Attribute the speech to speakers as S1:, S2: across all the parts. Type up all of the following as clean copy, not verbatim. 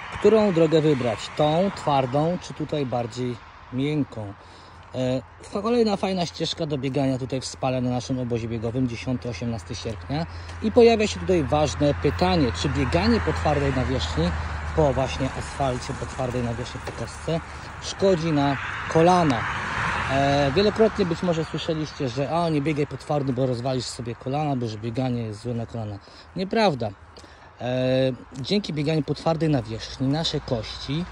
S1: Którą drogę wybrać? Tą twardą, czy tutaj bardziej miękką? Kolejna fajna ścieżka do biegania tutaj w Spale na naszym obozie biegowym 10-18 sierpnia i pojawia się tutaj ważne pytanie, czy bieganie po twardej nawierzchni, po właśnie asfalcie, po twardej nawierzchni, po kostce szkodzi na kolana. Wielokrotnie być może słyszeliście, że nie biegaj po twardym, bo rozwalisz sobie kolana, bo że bieganie jest złe na kolana. Nieprawda. Dzięki bieganiu po twardej nawierzchni nasze kości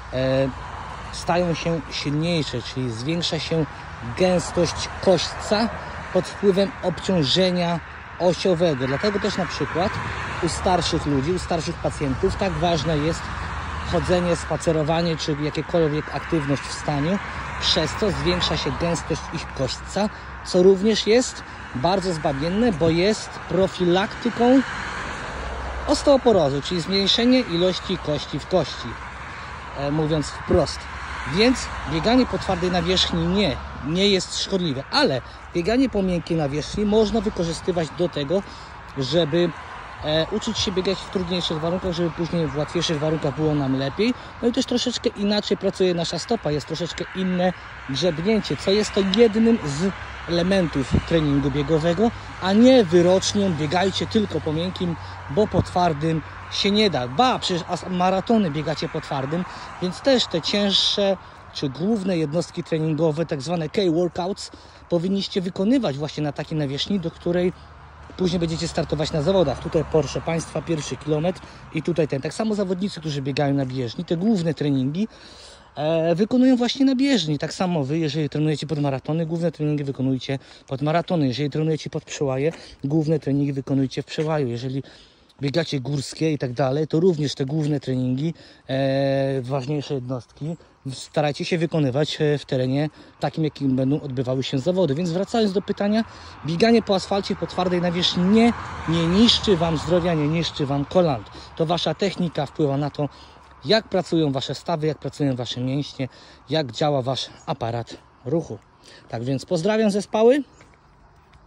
S1: stają się silniejsze, czyli zwiększa się gęstość kośćca pod wpływem obciążenia osiowego. Dlatego też na przykład u starszych ludzi, u starszych pacjentów tak ważne jest chodzenie, spacerowanie czy jakiekolwiek aktywność w staniu. Przez to zwiększa się gęstość ich kośćca, co również jest bardzo zbawienne, bo jest profilaktyką osteoporozy, czyli zmniejszenie ilości kości w kości, mówiąc wprost. Więc bieganie po twardej nawierzchni nie jest szkodliwe, ale bieganie po miękkiej nawierzchni można wykorzystywać do tego, żeby uczyć się biegać w trudniejszych warunkach, żeby później w łatwiejszych warunkach było nam lepiej. No i też troszeczkę inaczej pracuje nasza stopa, jest troszeczkę inne grzebnięcie, co jest to jednym z elementów treningu biegowego, a nie wyrocznią biegajcie tylko po miękkim, bo po twardym się nie da. Przecież maratony biegacie po twardym, więc też te cięższe czy główne jednostki treningowe, tak zwane K-workouts, powinniście wykonywać właśnie na takiej nawierzchni, do której później będziecie startować na zawodach. Tutaj proszę Państwa, pierwszy kilometr i tutaj ten. Tak samo zawodnicy, którzy biegają na bieżni, te główne treningi wykonują właśnie na bieżni. Tak samo Wy, jeżeli trenujecie pod maratony, główne treningi wykonujcie pod maratony. Jeżeli trenujecie pod przełaje, główne treningi wykonujcie w przełaju. Jeżeli biegacie górskie i tak dalej, to również te główne treningi, ważniejsze jednostki starajcie się wykonywać w terenie takim, jakim będą odbywały się zawody. Więc wracając do pytania, bieganie po asfalcie, po twardej nawierzchni nie niszczy Wam zdrowia, nie niszczy Wam kolan. To Wasza technika wpływa na to, jak pracują Wasze stawy, jak pracują Wasze mięśnie, jak działa Wasz aparat ruchu. Tak więc pozdrawiam ze Spały.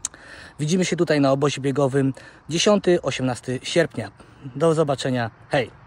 S1: Widzimy się tutaj na obozie biegowym 10-18 sierpnia. Do zobaczenia. Hej!